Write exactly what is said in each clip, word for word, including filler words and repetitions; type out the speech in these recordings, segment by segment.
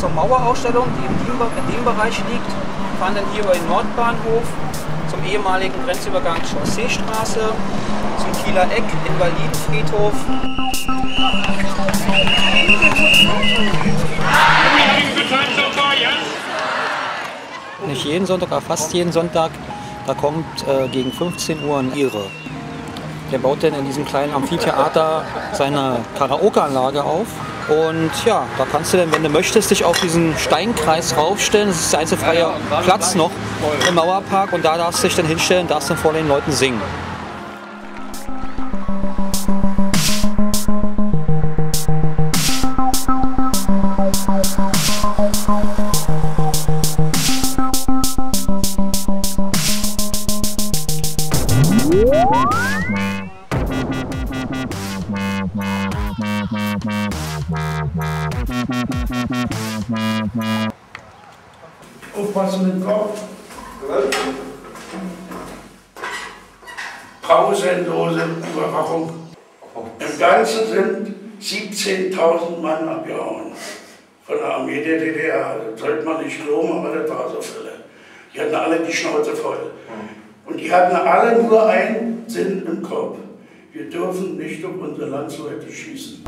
zur Mauerausstellung, die in dem, in dem Bereich liegt. Wir fahren dann hier über den Nordbahnhof zum ehemaligen Grenzübergang Chausseestraße, zum Kieler Eck, Invalidenfriedhof. Nicht jeden Sonntag, aber fast jeden Sonntag, da kommt äh, gegen fünfzehn Uhr ein Ire. Der baut dann in diesem kleinen Amphitheater seine Karaoke-Anlage auf. Und ja, da kannst du dann, wenn du möchtest, dich auf diesen Steinkreis raufstellen. Das ist der einzige freie Platz noch im Mauerpark. Und da darfst du dich dann hinstellen, darfst dann vor den Leuten singen. Aufpassen mit dem Kopf. Pausenlose Überwachung. Im Ganzen sind siebzehntausend Mann abgehauen von der Armee der D D R. Das sollte man nicht glauben, aber das war so viele. Die hatten alle die Schnauze voll. Und die hatten alle nur einen Sinn im Kopf. Wir dürfen nicht auf unsere Landsleute schießen.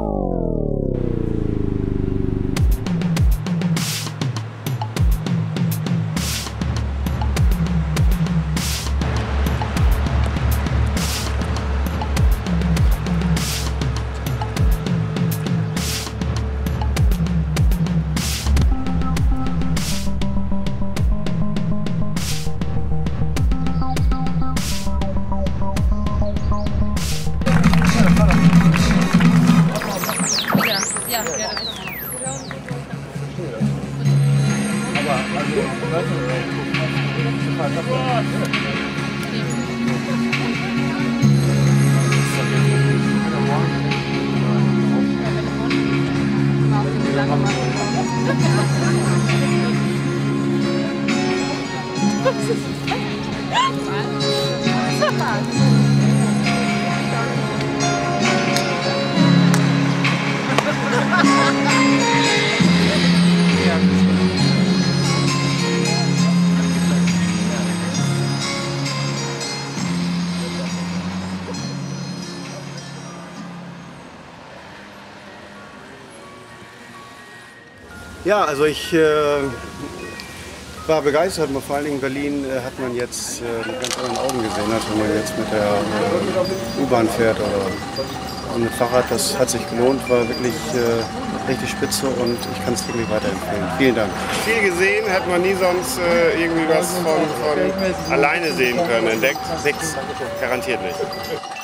Ja, ja, das ist Ja, also ich äh, war begeistert, vor allen Dingen in Berlin äh, hat man jetzt äh, mit ganz anderen Augen gesehen, als wenn man jetzt mit der äh, U-Bahn fährt oder mit Fahrrad. Das hat sich gelohnt, war wirklich äh, richtig spitze und ich kann es wirklich weiterempfehlen. Vielen Dank. Viel gesehen hätte man nie sonst äh, irgendwie was von, von alleine sehen können. Entdeckt, nix, garantiert nicht.